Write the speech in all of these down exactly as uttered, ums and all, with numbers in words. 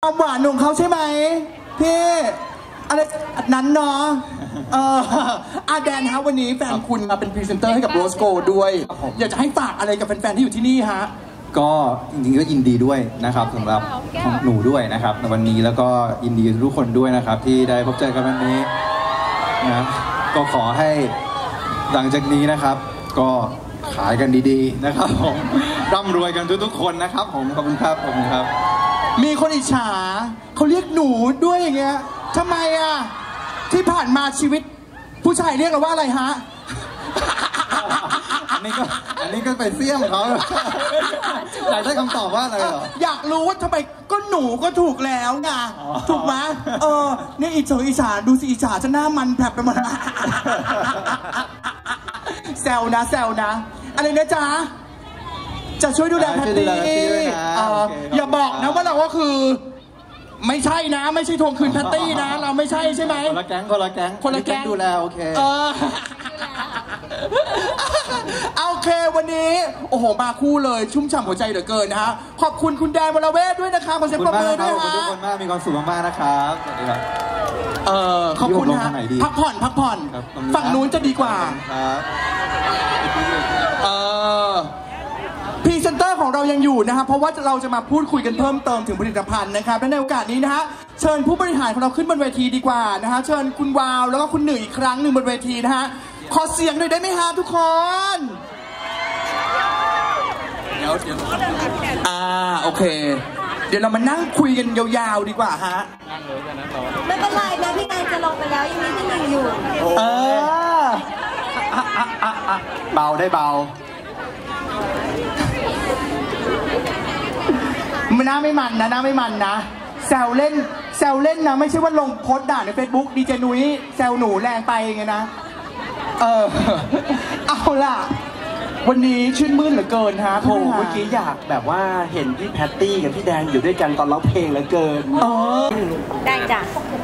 ความหวานของเขาใช่ไหมพี่อะไรนั้นเนาะเอออาแดนฮะวันนี้แฟนคุณมาเป็นพรีเซนเตอร์ให้กับโรสโกด้วยอยากจะให้ฝากอะไรกับแฟนๆที่อยู่ที่นี่ฮะก็จริงๆก็ยินดีด้วยนะครับสำหรับของหนูด้วยนะครับในวันนี้แล้วก็ยินดีทุกคนด้วยนะครับที่ได้พบเจอกันวันนี้นะก็ขอให้หลังจากนี้นะครับก็ขายกันดีๆนะครับผมร่ำรวยกันทุกๆคนนะครับผมขอบคุณครับขอบคุณครับมีคนอิจฉาเขาเรียกหนูด้วยอย่างเงี้ยทำไมอ่ะที่ผ่านมาชีวิตผู้ชายเรียกเราว่าอะไรฮะอันนี้ก็อันนี้ก็ไปเสี่ยมเขาอยากได้คำตอบว่าอะไรเหรออยากรู้ว่าทำไมก็หนูก็ถูกแล้วไงถูกไหมเออนี่อิจฉาอิจฉาดูสิอิจฉาจะหน้ามันแผลบไปหมดแซวนะแซวนะอะไรนะจ๊ะจะช่วยดูแลแพตตี้อย่าบอกนะว่าเราก็คือไม่ใช่นะไม่ใช่ทวงคืนแพตตี้นะเราไม่ใช่ใช่ไหมคนละแก๊งคนละแก๊งคนละแก๊งดูแลโอเคเออโอเควันนี้โอ้โหมาคู่เลยชุ่มฉ่ำหัวใจเหลือเกินนะฮะขอบคุณคุณแดนวรเวทด้วยนะคะขอเสียงปรบมือด้วยฮะขอบคุณทุกคนมากมีความสุขมากๆนะครับสวัสดีครับเออขอบคุณนะพักผ่อนพักผ่อนฝั่งนู้นจะดีกว่าครับเออพรีเซนเตอร์ของเรายังอยู่นะครับเพราะว่าเราจะมาพูดคุยกันเพิ่มเติมถึงผลิตภัณฑ์นะครับและในโอกาสนี้นะฮะเชิญผู้บริหารของเราขึ้นบนเวทีดีกว่านะฮะเชิญคุณวาวแล้วก็คุณหนึ่งอีกครั้งหนึ่งบนเวทีนะฮะขอเสียงหน่อยได้ไหมฮะทุกคนเดี๋ยวเดี๋ยวอ่าโอเคเดี๋ยวเรามานั่งคุยกันยาวๆดีกว่าฮะไม่เป็นไรนะพี่นายจะลงไปแล้วยังมีที่หนึ่งอยู่เออเบาได้เบามันน่าไม่มันนะน่าไม่มันนะแซวเล่นแซวเล่นนะไม่ใช่ว่าลงโพสต์ด่าใน Facebook ดีเจนุ้ยแซวหนูแรงไปไงนะเออเอาล่ะวันนี้ชื่นมื่นเหลือเกินฮะโหเมื่อกี้อยากแบบว่าเห็นพี่แพตตี้กับพี่แดนอยู่ด้วยกันตอนร้องเพลงเหลือเกินเออได้จ้ะ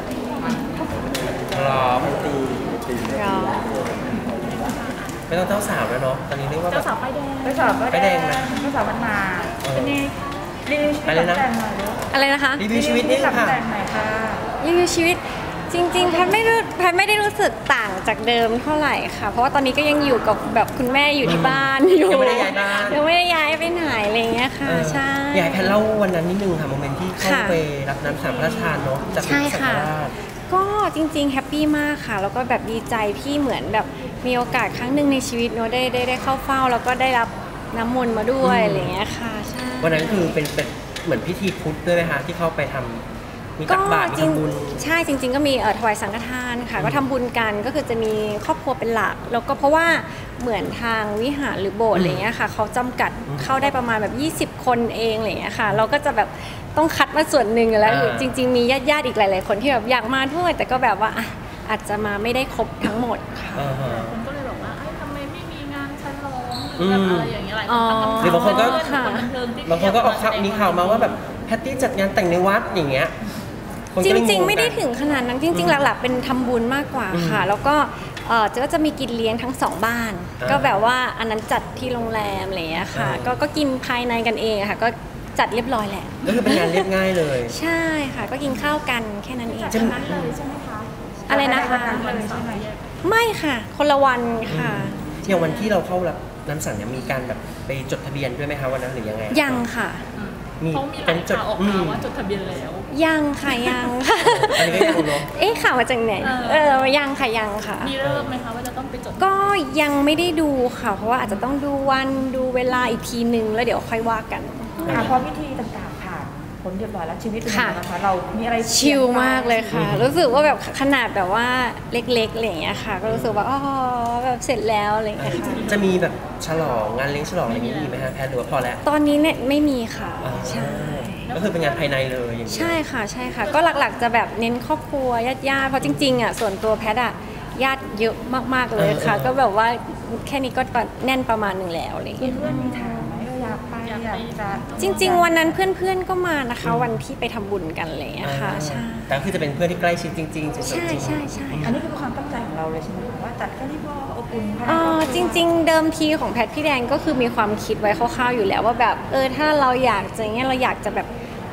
ร้องตีร้องไม่ต้องเจ้าสาวแล้วเนาะตอนนี้เรียกว่าเจ้าสาวไฟแดงเจ้าสาวไฟแดงนะเจ้าสาวมันมานี่รีวิวชีวิตอะไรนะอะไรนะคะรีวิวชีวิตนี่ค่ะรีวิวชีวิตจริงๆแพทไม่รู้แพทไม่ได้รู้สึกต่างจากเดิมเท่าไหร่ค่ะเพราะว่าตอนนี้ก็ยังอยู่กับแบบคุณแม่อยู่ที่บ้านอยู่ยังไม่ได้ย้ายบ้านยังไม่ได้ย้ายไปไหนอะไรเงี้ยค่ะใช่อยากให้แพทเล่าวันนั้นนิดนึงค่ะโมเมนต์ที่เข้าไปรับน้ำสังพระราชทานเนาะจากใช่ค่ะก็จริงๆแฮปปี้มากค่ะแล้วก็แบบดีใจที่เหมือนแบบมีโอกาสครั้งหนึ่งในชีวิตเนาะได้ได้ได้เข้าเฝ้าแล้วก็ได้รับน้ำมนต์มาด้วยอะไรเงี้ยค่ะใช่วันนั้นคือเป็นเป็นเหมือนพิธีพุทธด้วยไหมคะที่เข้าไปทำมีตักบาตรทำบุญใช่จริงๆก็มีถวายสังฆทานค่ะก็ทำบุญกันก็คือจะมีครอบครัวเป็นหลักแล้วก็เพราะว่าเหมือนทางวิหารหรือโบสถ์อะไรเงี้ยค่ะเขาจำกัดเข้าได้ประมาณแบบยี่สิบคนเองอะไรเงี้ยค่ะเราก็จะแบบต้องคัดมาส่วนหนึ่งแล้วจริงๆมีญาติๆอีกหลายๆคนที่แบบอยากมาด้วยแต่ก็แบบว่าอาจจะมาไม่ได้ครบทั้งหมดค่ะคนก็เลยบอกว่าทำไมไม่มีงานฉลองอะไรอย่างเงี้ยอะไรหรือบางคนก็บางคนก็ออกข่าวมีข่าวมาว่าแบบแพตตี้จัดงานแต่งในวัดอย่างเงี้ยจริงๆไม่ได้ถึงขนาดนั้นจริงๆหลักๆเป็นทำบุญมากกว่าค่ะแล้วก็เออจะก็จะมีกินเลี้ยงทั้งสองบ้านก็แบบว่าอันนั้นจัดที่โรงแรมอะไรอย่างเงี้ยค่ะก็ก็กินภายในกันเองค่ะก็จัดเรียบร้อยแหละก็คือเป็นงานเรียบง่ายเลยใช่ค่ะก็กินข้าวกันแค่นั้นเองจัดนั้นเลยใช่ไหมคะอะไรนะคะไม่ค่ะคนละวันค่ะอย่างวันที่เราเข้ารับน้ำสั่งเนี่ยมีการแบบไปจดทะเบียนด้วยไหมคะวันนั้นหรือยังไงยังค่ะเขามีหลายข่าวออกมาว่าจดทะเบียนแล้วยังค่ะยังอันนี้ก็ยังเนาะเอ๊ะข่าวมาจากไหนเออยังค่ะยังค่ะมีเริ่มไหมคะว่าจะต้องไปจดก็ยังไม่ได้ดูค่ะเพราะว่าอาจจะต้องดูวันดูเวลาอีกทีนึงแล้วเดี๋ยวค่อยว่ากันค่ะพอพิธีต่างๆผ่านผลเรียบร้อยแล้วชีวิตเป็นยังไงนะคะเรามีอะไรชิลมากเลยค่ะรู้สึกว่าแบบขนาดแบบว่าเล็กๆอะไรอย่างเงี้ยค่ะก็รู้สึกว่าอ๋อแบบเสร็จแล้วอะไรอย่างเงี้ยค่ะจะมีแบบฉลองงานเลี้ยงฉลองอะไรอย่างงี้มีไหมคะแพทย์หรือว่าพอแล้วตอนนี้เนี่ยไม่มีค่ะใช่ก็คือเป็นงานภายในเลยใช่ค่ะใช่ค่ะก็หลักๆจะแบบเน้นครอบครัวญาติๆเพราะจริงๆอ่ะส่วนตัวแพทย์อ่ะญาติเยอะมากๆเลยค่ะก็แบบว่าแค่นี้ก็แน่นประมาณหนึ่งแล้วอะไรอย่างเงี้ยเพื่อนมีทางไหมอยากไปอยากจะจริงๆวันนั้นเพื่อนๆก็มานะคะวันที่ไปทำบุญกันอะไรอย่างเงี้ยค่ะใช่แต่คือจะเป็นเพื่อนที่ใกล้ชิดจริงๆใช่ใช่ใช่อันนี้คือความตั้งใจของเราเลยใช่ไหมว่าจัดแค่นี้พออบอุ่นอ๋อจริงๆเดิมทีของแพทพี่แดงก็คือมีความคิดไว้คร่าวๆอยู่แล้วว่าแบบเออถ้าเราอยากจะเงี้ยเราอยากจะแบบ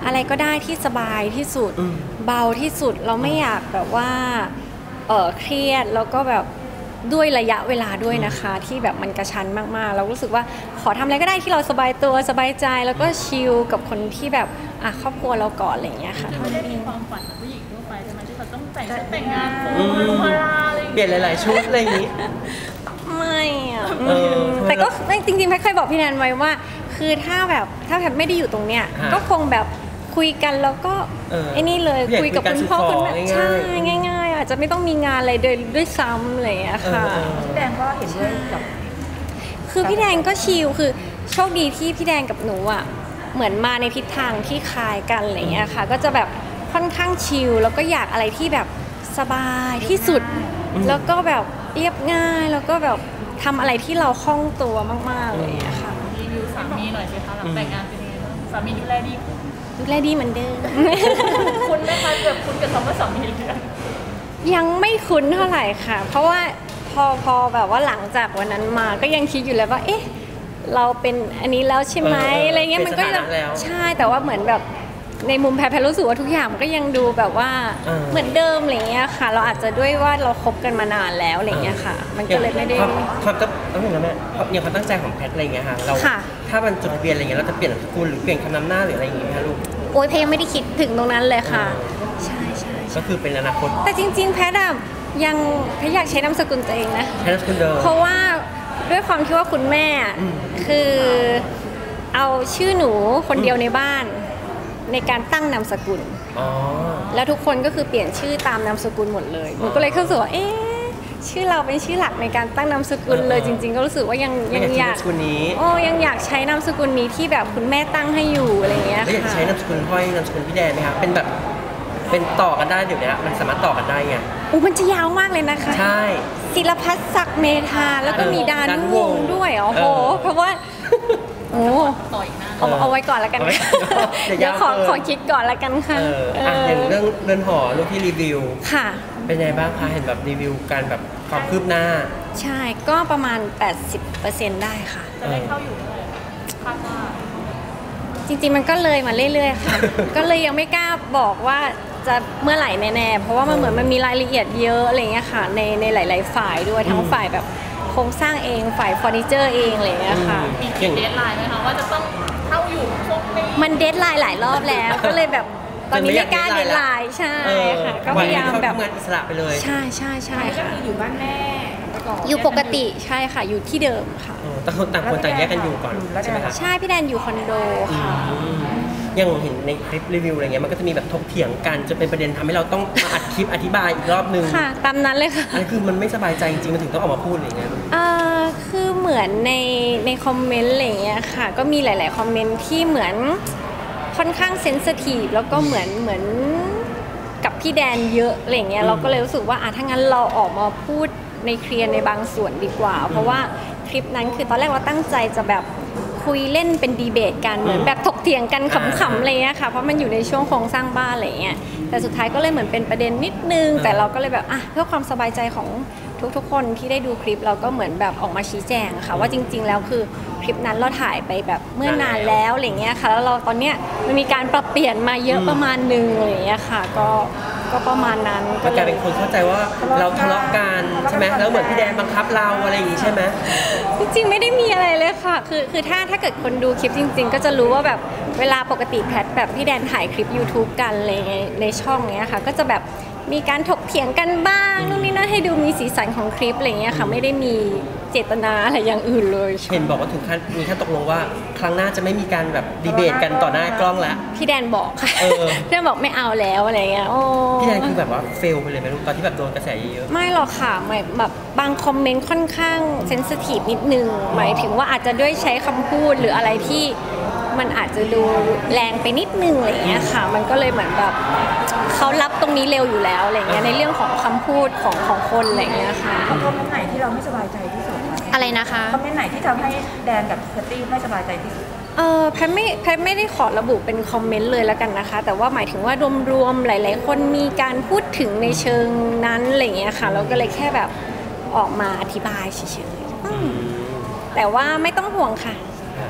อะไรก็ได้ที่สบายที่สุดเบาที่สุดเราไม่อยากแบบว่าเออเครียดแล้วก็แบบด้วยระยะเวลาด้วยนะคะที่แบบมันกระชั้นมากๆเรารู้สึกว่าขอทำอะไรก็ได้ที่เราสบายตัวสบายใจแล้วก็ชิลกับคนที่แบบอ่ะครอบครัวเราก่อนอะไรอย่างเงี้ยค่ะเท่านั้นเองความฝันของผู้หญิงทั่วไปใช่ไหมที่เขาต้องแต่งชุดแต่งงานเปลี่ยนหลายๆชุดอะไรอย่างนี้ไม่อะแต่ก็จริงๆแพทเคยบอกพี่แนนไว้ว่าคือถ้าแบบถ้าแพทไม่ได้อยู่ตรงเนี้ยก็คงแบบคุยกันแล้วก็ไอ้นี่เลยคุยกับคุณพ่อคุณแม่ใช่ง่ายๆอาจจะไม่ต้องมีงานอะไรโดยด้วยซ้ำอะไรอย่างเงี้ยค่ะพี่แดงก็เห็นด้วยกับคือพี่แดงก็ชิลคือโชคดีที่พี่แดงกับหนูอ่ะเหมือนมาในทิศทางที่คล้ายกันอะไรอย่างเงี้ยค่ะก็จะแบบค่อนข้างชิลแล้วก็อยากอะไรที่แบบสบายที่สุดแล้วก็แบบเรียบง่ายแล้วก็แบบทำอะไรที่เราคล่องตัวมากๆเลยอะค่ะรีวิวสามีหน่อยสิคะหลังแต่งงานเป็นยังไงบ้างสามีดูแลดีดูแลดีเหมือนเดิมคุณไหมคะแบบคุณกับคำว่าสามียังไม่คุ้นเท่าไหร่ค่ะเพราะว่าพอพอแบบว่าหลังจากวันนั้นมาก็ยังคิดอยู่เลยว่าเอ๊ะเราเป็นอันนี้แล้วใช่ไหมอะไรเงี้ยมันก็ใช่แต่ว่าเหมือนแบบในมุมแพรแพรรู้สึกว่าทุกอย่างมันก็ยังดูแบบว่าเหมือนเดิมอะไรเงี้ยค่ะเราอาจจะด้วยว่าเราคบกันมานานแล้วอะไรเงี้ยค่ะมันก็เลยไม่ได้ความต้องต้องอย่างนั้นแม่อย่างความตั้งใจของแพทอะไรเงี้ยค่ะเราถ้ามันจดทะเบียนอะไรเงี้ยเราจะเปลี่ยนนามสกุลหรือเปลี่ยนคำนำหน้าหรืออะไรอย่างเงี้ยคะลูกโอ้ยแพรยังไม่ได้คิดถึงตรงนั้นเลยค่ะใช่ใช่ก็คือเป็นอนาคตแต่จริงๆแพทอะยังแพทอยากใช้นามสกุลตัวเองนะใช้นามสกุลเดิมเพราะว่าด้วยความที่ว่าคุณแม่คือเอาชื่อหนูคนเดียวในบ้านในการตั้งนามสกุลแล้วทุกคนก็คือเปลี่ยนชื่อตามนามสกุลหมดเลยหนูก็เลยรู้สึกว่าเอ๊ะชื่อเราเป็นชื่อหลักในการตั้งนามสกุลเลยจริงๆก็รู้สึกว่ายังยังอยากโอ้ยังอยากใช้นามสกุลนี้ที่แบบคุณแม่ตั้งให้อยู่อะไรเงี้ยค่ะแล้วอยากใช้นามสกุลพ่อยนามสกุลพี่แดนไหมคะเป็นแบบเป็นต่อกันได้เดี๋ยวนี้มันสามารถต่อกันได้ไงอู้มันจะยาวมากเลยนะคะใช่ศิลพัฒน์ศักดิ์เมธาแล้วก็มีดานุวงศ์ด้วยโอ้โหเพราะว่าโอ้ต่ออีกนะเอาเอาไว้ก่อนแล้วกันเดี๋ยวขอขอคิดก่อนแล้วกันค่ะอย่างเรื่องเรือนหอลูกที่รีวิวค่ะเป็นไงบ้างคะเห็นแบบรีวิวการแบบความคืบหน้าใช่ก็ประมาณ แปดสิบเปอร์เซ็นต์ ได้ค่ะจะได้เข้าอยู่เลยคาดว่าจริงๆมันก็เลยมาเรื่อยๆค่ะก็เลยยังไม่กล้าบอกว่าจะเมื่อไหร่แน่ๆเพราะว่ามันเหมือนมันมีรายละเอียดเยอะอะไรเงี้ยค่ะในในหลายๆฝ่ายด้วยทั้งฝ่ายแบบโครงสร้างเองฝ่ายเฟอร์นิเจอร์เองอะไรเงี้ยค่ะมีเดดไลน์ไหมคะว่าจะต้องเข้าอยู่ช่วงนี้มันเดดไลน์หลายรอบแล้วก็เลยแบบตอนนี้ไม่กล้าเดดไลน์ใช่ค่ะก็พยายามแบบงานอิสระไปเลยใช่ใช่ใช่ค่ะอยู่บ้านแม่อยู่ปกติใช่ค่ะอยู่ที่เดิมค่ะต่างคนต่างคนต่างแยกกันอยู่ก่อนใช่ไหมคะใช่พี่แดนอยู่คอนโดค่ะยังเห็นในคลิปรีวิวอะไรเงี้ยมันก็จะมีแบบถกเถียงกันจะเป็นประเด็นทำให้เราต้องมาอัดคลิปอธิบายอีกรอบนึงค่ะตามนั้นเลยค่ะอันนี้คือมันไม่สบายใจจริงๆมันถึงต้องออกมาพูดอะไรเงี้ยอ่าคือเหมือนในในคอมเมนต์อะไรเงี้ยค่ะก็มีหลายๆคอมเมนต์ที่เหมือนค่อนข้างเซนซิทีฟแล้วก็เหมือนเหมือนกับพี่แดนเยอะอะไรเงี้ยเราก็เลยรู้สึกว่าอ่ะถ้างั้นเราออกมาพูดในเคลียร์ในบางส่วนดีกว่าเพราะว่าคลิปนั้นคือตอนแรกเราตั้งใจจะแบบคุยเล่นเป็นดีเบตกันเหมือนแบบถกเถียงกันขำๆอะไรเงี้ยค่ะเพราะมันอยู่ในช่วงโครงสร้างบ้านอะไรเงี้ยแต่สุดท้ายก็เลยเหมือนเป็นประเด็นนิดนึงแต่เราก็เลยแบบอ่ะเพื่อความสบายใจของทุกๆคนที่ได้ดูคลิปเราก็เหมือนแบบออกมาชี้แจงค่ะว่าจริงๆแล้วคือคลิปนั้นเราถ่ายไปแบบเมื่อนานแล้วอะไรเงี้ยค่ะแล้วเราตอนเนี้ยมันมีการปรับเปลี่ยนมาเยอะประมาณนึงอะไรเงี้ยค่ะก็ก็ประมาณนั้นก็กลายเป็นคนเข้าใจว่าเราทะเลาะกันใช่ไหมแล้วเหมือนพี่แดนบังคับเราอะไรอย่างงี้ใช่ไหมจริงๆไม่ได้มีอะไรเลยค่ะคือคือถ้าถ้าเกิดคนดูคลิปจริงๆก็จะรู้ว่าแบบเวลาปกติแพทแบบพี่แดนถ่ายคลิป YouTube กันอะไรเงี้ยในช่องเนี้ยค่ะก็จะแบบมีการถกเถียงกันบ้างนู่นนี่นั่นให้ดูมีสีสันของคลิปอะไรเงี้ยค่ะไม่ได้มีเจตนาอะไรอย่างอื่นเลยเห็นบอกว่าถึงขั้นมีขั้นตกลงว่าครั้งหน้าจะไม่มีการแบบดีเบตกันต่อหน้ากล้องแล้วพี่แดนบอกค่ะพี่แดนบอกไม่เอาแล้วอะไรเงี้ยโอ้พี่แดนคือแบบว่าเฟลไปเลยไหมลูกตอนที่แบบโดนกระแสเยอะไม่หรอกค่ะหมายแบบบางคอมเมนต์ค่อนข้างเซนซิทีฟนิดนึงหมายถึงว่าอาจจะด้วยใช้คำพูดหรืออะไรที่มันอาจจะดูแรงไปนิดนึงอะไรเงี้ยค่ะมันก็เลยเหมือนแบบเขารับตรงนี้เร็วอยู่แล้วอะไรเงี้ยในเรื่องของคำพูดของของคนอะไรเงี้ยค่ะคอมเมนต์ไหนที่เราไม่สบายใจที่สุดอะไรนะคะคอมเมนต์ไหนที่ทำให้แดนกับแพตตี้ไม่สบายใจที่สุดเออแพทไม่แพทไม่ได้ขอระบุเป็นคอมเมนต์เลยแล้วกันนะคะแต่ว่าหมายถึงว่ารวมๆหลายๆคนมีการพูดถึงในเชิงนั้นอะไรเงี้ยค่ะเราก็เลยแค่แบบออกมาอธิบายเฉยๆแต่ว่าไม่ต้องห่วงค่ะ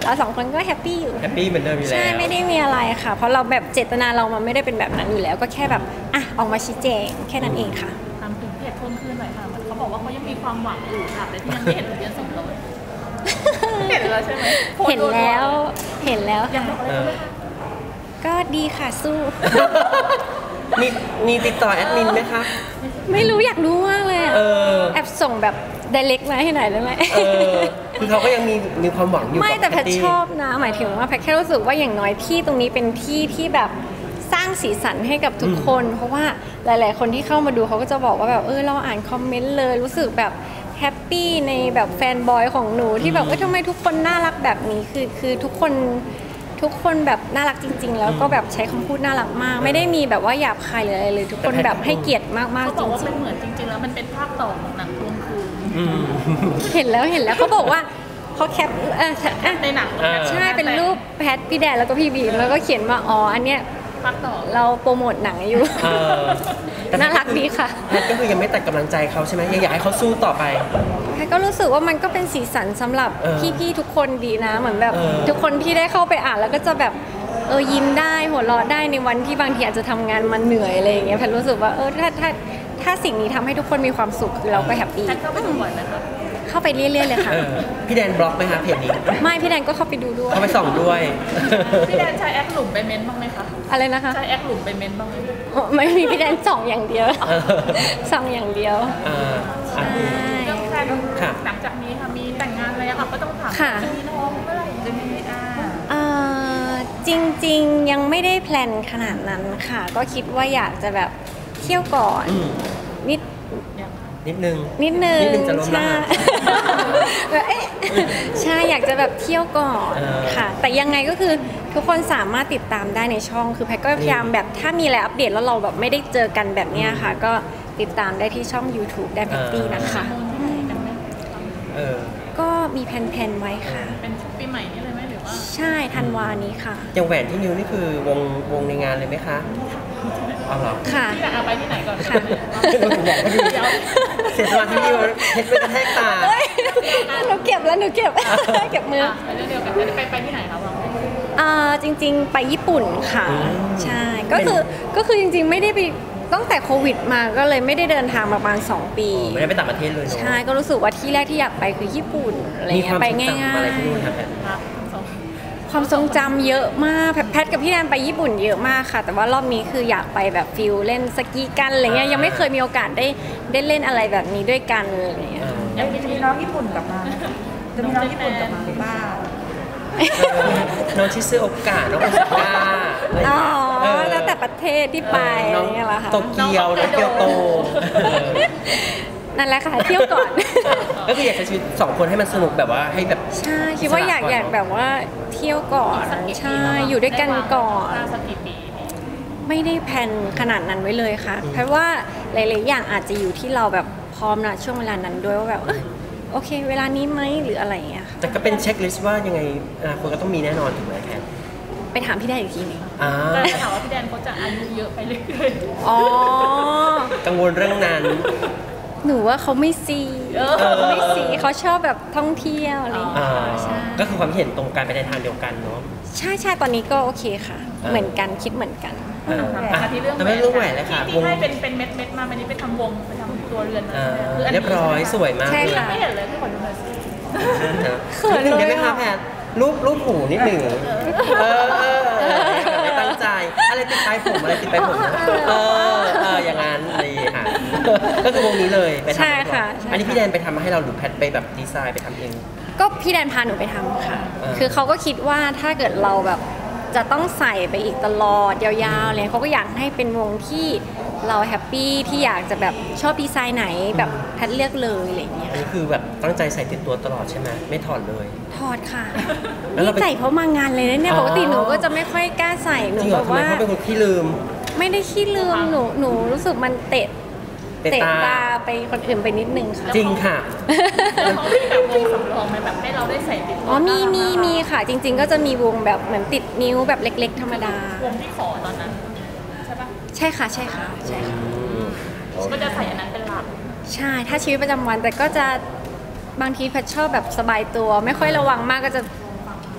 เราสองคนก็แฮปปี้อยู่แฮปปี้เหมือนเดิมอยู่แล้วใช่ไม่ได้มีอะไรค่ะ เพราะเราแบบเจตนาเรามันไม่ได้เป็นแบบนั้นอยู่แล้ว ก็แค่แบบอ่ะออกมาชี้แจงแค่นั้นเองค่ะทำถึงเพจทนคืนหน่อยค่ะมันเขาบอกว่าเขายังมีความหวังอยู่ค่ะแต่ที่ยังไม่เห็นทะเบียนสมรสเห็นแล้วใช่ไหมเห็นแล้วเห็นแล้วยังค่ะบอกอะไรไหมคะก็ดีค่ะสู้มีมีติดต่อแอดมินไหมคะไม่รู้อยากรู้มากเลยอะเออแอบส่งแบบ direct มาให้หน่อยได้ไหมเออคือเขาก็ยังมีมีความหวังอยู่ไม่แต่แพทกับตี้ชอบนะ หมายถึงว่าแพทแค่รู้สึกว่าอย่างน้อยที่ตรงนี้เป็นที่ที่แบบสร้างสีสันให้กับทุกคน เพราะว่าหลายๆคนที่เข้ามาดูเขาก็จะบอกว่าแบบเออเราอ่านคอมเมนต์เลยรู้สึกแบบแฮปปี้ในแบบแฟนบอยของหนูที่แบบเออทำไมทุกคนน่ารักแบบนี้คือคือทุกคนทุกคนแบบน่ารักจริง ๆ แล้วก็แบบใช้คำพูดน่ารักมาก ไม่ได้มีแบบว่าหยาบคายหรืออะไรเลย ทุกคนแบบให้เกียรติมากๆเขาจบอกว่าริเป็นงเหมือนจริงๆแล้วมันเป็นภาคต่อของหนังทวงคืนอืมๆเห็นแล้วเห็นแล้วเขาบอกว่าเขาแคปเอออ่ะในหนังเออใช่เป็นรูปแพทพี่แดนแล้วก็พี่บีมแล้วก็เขียนว่าอ๋ออันเนี้ยภาคต่อเราโปรโมทหนังอยู่เออแต่น่ารักดีค่ะแพทก็คือยังไม่ตัดกำลังใจเขาใช่ไหมยังอยากให้เขาสู้ต่อไปแพทก็รู้สึกว่ามันก็เป็นสีสันสำหรับเออพี่ๆทุกคนดีนะ เหมือนแบบเออทุกคนที่ได้เข้าไปอ่านแล้วก็จะแบบเออยิ้มได้หัวเราะได้ในวันที่บางทีอาจจะทำงานมันเหนื่อยอะไรอย่างเงี้ยแพทรู้สึกว่าเออถ้าถ้าถ้าสิ่งนี้ทำให้ทุกคนมีความสุขเราก็แฮปปี้แพทเข้าไปดูบ่อยไหมคะเข้าไปเรื่อยๆเลยค่ะเออพี่แดนบล็อกไหมคะเพจนี้ไม่พี่แดนก็เข้าไปดูด้วยเขาไปส่องด้วยพี่แดนใช้แอคหลุมไปเม้นบ้างไหมคะอะไรนะคะใช้แอคหลุมไปเม้นบ้างไหมอ๋อไม่มีพี่แดนส่องอย่างเดียวเออส่องอย่างเดียวเอออ่ะใช่เรื่องแฟนค่ะหลังจากนี้ค่ะมีแต่งงานอะไรอะค่ะก็ต้องถามค่ะจะมีน้องเมื่อไหร่จะมีอ่าเอ่อจริงๆยังไม่ได้แพลนขนาดนั้นค่ะ ก็คิดว่าอยากจะแบบเที่ยวก่อนอืมนิดนิดนึงนิดนึงนิดนึงจะล้มละใช่ แบบเอ๊ะใช่อยากจะแบบเที่ยวก่อนเออค่ะ แต่ยังไงก็คือทุกคนสามารถติดตามได้ในช่อง คือแพทก็พยายามแบบถ้ามีอะไรอัปเดตแล้วเราแบบไม่ได้เจอกันแบบเนี้ยค่ะ ก็ติดตามได้ที่ช่อง YouTube ได้แพตตี้นะคะโมนที่ไหนกันไหมเออก็มีแผนๆไว้ค่ะเป็นปีใหม่นี่เลยไหมหรือว่าใช่ธันวานี้ค่ะอย่างแหวนที่นิ้วนี่คือวงวงในงานเลยไหมคะเอาเหรอค่ะที่ไหนเอาไปที่ไหนก่อนค่ะหนูบอกพอดีเสียสมาธินิ้วเพชรไปกระแทกตาเฮ้ยหนูเก็บแล้วหนูเก็บ เก็บมืออ่ะไปเรื่องเดียวกันจะไปไปที่ไหนคะวางไว้อ่าจริงๆ ไปญี่ปุ่นค่ะอืมใช่ก็คือก็คือจริงๆไม่ได้ไปตั้งแต่โควิดมาก็เลยไม่ได้เดินทางมาประมาณสองปีไม่ได้ไปต่างประเทศเลยเนอะใช่ก็รู้สึกว่าที่แรกที่อยากไปคือญี่ปุ่นอะไรมีคเงี้วามยไปทรงง่าจำอะไรที่นู่นยครับแพทครับทั้งสองๆความทรงจำเยอะมากแพทแพทกับพี่แดนไปญี่ปุ่นเยอะมากค่ะ แต่ว่ารอบนี้คืออยากไปแบบฟิลเล่นสกีกันอะไรเงี้ยยังไม่เคยมีโอกาสได้ได้เล่นอะไรแบบนี้ด้วยกันอะไรเงี้ยยังมีมีน้องญี่ปุ่นกลับมาไหมจะมีน้องญี่ปุ่นกลับมาหรือเปล่าน้องชิซึโอกะน้องโอซาก้าอะไรอย่างอ๋อเงี้ยเออแล้วแต่ประเทศที่ไปน้อะองไรเงี้ยเหรอคะโตเกียวน้องเกียวโตเออนั่นแหละค่ะเที่ยวก่อนก็คืออยากใช้ชีวิตสองคนให้มันสนุกแบบว่าให้แบบใช่คิดว่าอยากอยากแบบว่าเที่ยวก่อนใช่อยู่ด้วยกันก่อนสักกี่ปีไม่ได้แพลนขนาดนั้นไว้เลยค่ะ เพราะว่าหลายๆอย่างอาจจะอยู่ที่เราแบบพร้อมนะช่วงเวลานั้นด้วยว่าแบบเอยโอเค เวลานี้ไหมหรืออะไรอย่างเงี้ยค่ะแต่ก็เป็นเช็คลิสต์ว่ายังไงอนาคตก็ต้องมีแน่นอนถูกไหมแคนไปถามพี่ได้อีกทีหนึงอ่าแต่ถามว่าพี่แดนเขาจะอายุเยอะไปเรื่อยอ๋อกังวลเรื่องนั้นหนูว่าเขาไม่ซีเออเขาไม่ซีเขาชอบแบบท่องเที่ยวอะไรอย่างอ่าเงี้ยใช่ก็คือความเห็นตรงกันไปในทางเดียวกันเนาะใช่ใช่ตอนนี้ก็โอเคค่ะเออเหมือนกันคิดเหมือนกันเออๆอ่ะมาที่เรื่องแต่ไม่เรื่องแหวนเลยค่ะที่ให้เป็นเป็นเม็ดเม็ดๆมาวันนี้ไปทำวงไปทำตัวเรือนมาเออคืออันเรีนี้ยบร้อยสวยมากใช่เลยค่ะไม่เห็นเลยพี่ขอดูหน่อยสินะเขินนิดหนึ่งได้ไหมเลยคะอะแพทรูปรูปหูนิดหนึ่งเออเออเออไม่ตั้งใจอะไรติดปลายผมอะไรติดปลายผมนะเออเอออย่างนั้นเลยค่ะก็คือวงนี้เลยไปทำใช่ค่ะใช่อันนี้พี่แดนไปทำมาให้เราหรือแพทไปแบบดีไซน์ไปทำเองก็พี่แดนพาหนูไปทำค่ะเออคือเขาก็คิดว่าถ้าเกิดเราแบบจะต้องใส่ไปอีกตลอดยาวๆเลยเขาก็อยากให้เป็นวงที่เราแฮปปี้ที่อยากจะแบบชอบดีไซน์ไหนแบบแพทเลือกเลยอะไรอย่างเงี้ยอันนี้คือแบบตั้งใจใส่ติดตัวตลอดใช่ไหมไม่ถอดเลยถอดค่ะแล้วเรานี่ไปใส่เพราะมางานเลยนะเนี่ยอ๋อปกติหนูก็จะไม่ค่อยกล้าใส่หนูจริงเหรแบอบ ทำไมว่าเขาเป็นคนขี้ลืมไม่ได้ขี้ลืมหนูหนูรู้สึกมันเตะเตะเตะตาตาไปคนอื่นไปนิดนึงค่ะจริงค่ะแล้วเขามีแบบวงสำรองไหมแบบให้เราได้ใส่ติดตัวอ๋อมีมีมีค่ะ จริง ๆ ก็จะมีวงแบบเหมือนติดนิ้วแบบเล็ก ๆ ธรรมดาวงที่ขอตอนนั้นใช่ปะใช่ค่ะใช่ค่ะใช่ค่ะก็จะใส่อันนั้นเป็นหลักใช่ถ้าชีวิตประจำวันแต่ก็จะบางทีแพทชอบแบบสบายตัว ไม่ค่อยระวังมากก็จะ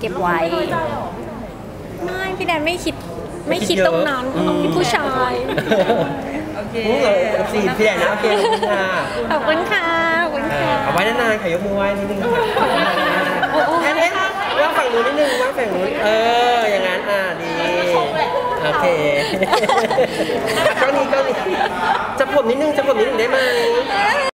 เก็บไว้ไม่พี่แดนไม่คิดไม่คิดตรงนั้นพี่ผู้ชายโอเคสี่พี่แดนนะโอเคขอบคุณค่ะขอบคุณค่ะขอบคุณค่ะเอาไว้นานๆค่ะยกมือไหว้นิดนึงค่ะแอนเอ๊ะว่างฝั่งนู้นนิดนึงว่างฝั่งนู้นเอออย่างนั้นอ่ะดีโอเคก็นี้ก็นี้จับผมนิดนึงจับผมนิดนึงได้ไหม